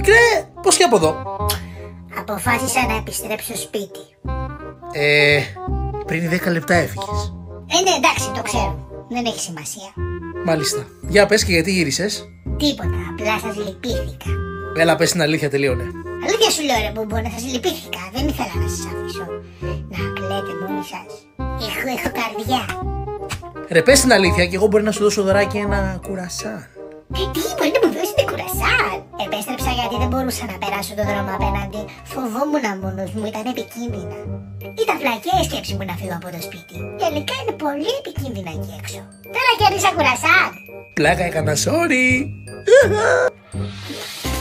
Μικρέ, πώς και από εδώ? Αποφάσισα να επιστρέψω σπίτι. Πριν 10 λεπτά έφυγες. Ναι, εντάξει, το ξέρω. Δεν έχει σημασία. Μάλιστα. Για πες, και γιατί γύρισες? Τίποτα, απλά σας λυπήθηκα. Έλα, πες την αλήθεια, τελείωνε. Αλήθεια σου λέω, ρε Μπούμπο, να σας λυπήθηκα. Δεν ήθελα να σας αφήσω να κλαίτε μόνοι σας. Έχω καρδιά. Ρε, πες την αλήθεια και εγώ μπορεί να σου δώσω δωράκι ένα κουρασάν. Τι, μπορεί να μου δώσετε κουρασάν? Επέστρεψα γιατί δεν μπορούσα να περάσω τον δρόμο απέναντι. Φοβόμουν μόνος μου, ήταν επικίνδυνα. Ήταν φλακιά η σκέψη μου να φύγω από το σπίτι. Τελικά είναι πολύ επικίνδυνα εκεί έξω. Τώρα κέρδισα κουρασάν. Πλάκα έκανα, sorry.